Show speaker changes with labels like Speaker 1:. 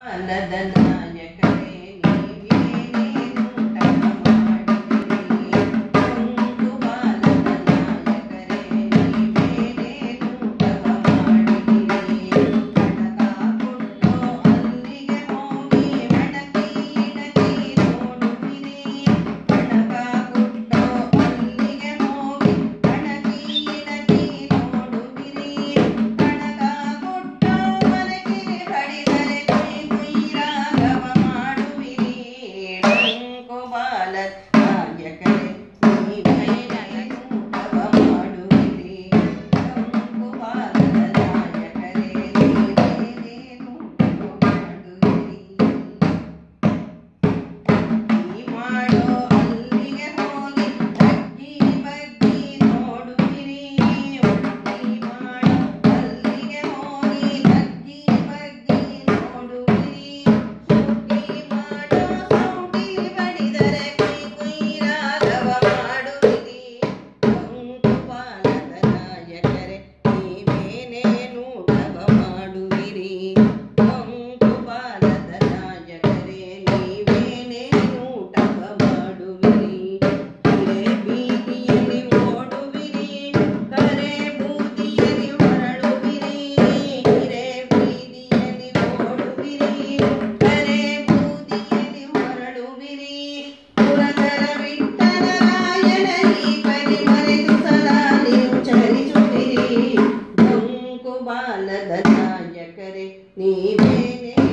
Speaker 1: ಬಾಲದ ನಾಯಕರೇ ನೀವೇನೇನು ತಪ ಮಾಡಿದಿರಿ. ಒಂದು ಬಾಲದ ನಾಯಕರೇ ನೀವೇನೇನು ತಪ ಮಾಡಿದಿರಿ. ಕಣಕ ಕೊಟ್ಟು ಅಲ್ಲಿಗೆ ಹೋಗಿ ಮಡಕಿ ಇಡಕಿ ನೋಡುವಿರಿ. ಕಣಕ ಕೊಟ್ಟು ಅಲ್ಲಿಗೆ ಹೋಗಿ ಮಡಕಿ ಇಡಕಿ ನೋಡುವಿರಿ. ಕಣಕ ಕೊಟ್ಟು ಮಲಗಿ ಬಡಿದರೆ ರಾಘವ ಮಾಡುವಿರಿ. ಡೊಂಕು ಬಾಲದ ನಾಯಕರೇ ನೀವೇನೇನು ತಪ ಮಾಡುವಿರಿ. ಡೊಂಕು ಬಾಲದ ನಾಯಕರೇ ನೀವೇನೇನು ತಪ ಮಾಡುವಿರಿ. ಈ ಮಾಡೋ ಅಲ್ಲಿಗೆ ಹೋಗಿ ತಗ್ಗಿ ಬಗ್ಗಿ ನೋಡುವಿರಿ. ಒಟ್ಟಿ ಮಾಡೋ ಅಲ್ಲಿಗೆ ಹೋಗಿ ತಗ್ಗಿ ಬಗ್ಗಿ ನೋಡುವಿರಿ. ಸೂಟಿ ಮಾಡೋ ಸೌಟಿ ಬಡಿದರೆ ಕುಯ್ ರಾಘವ ಮಾಡುವಿರಿ. ಡೊಂಕು ಬಾಲದ ನಾಯಕರೇ ನೀವೇನೇನು ತಪ ಮಾಡುವಿರಿ. ಡೊಂಕು ಬಾಲದ ನಾಯಕರೇ ನೀವೇನೇನು ತಪ ಮಾಡುವಿರಿ. ಹಿರೇ ಬೀದಿಯಲ್ಲಿ ಓಡುವಿರಿ, ಕರೆ ಬೂದಿಯಲ್ಲಿ ಹೊರಳುವಿರಿ. ಹಿರೇ ಬೀದಿಯಲ್ಲಿ ಓಡುವಿರಿ, ಕರೆ ಬೂದಿಯಲ್ಲಿ ಹೊರಳುವಿರಿ. ಪುರಂದರ ವಿಠ್ಠಲ ರಾಯನ ಈ ಪರಿ ಮರೆತು ಸದಾ ನೀವು ಚರಿಸುವಿರಿ. ಡೊಂಕು ಬಾಲದ ನಾಯಕರೇ ನೀವೇನೇ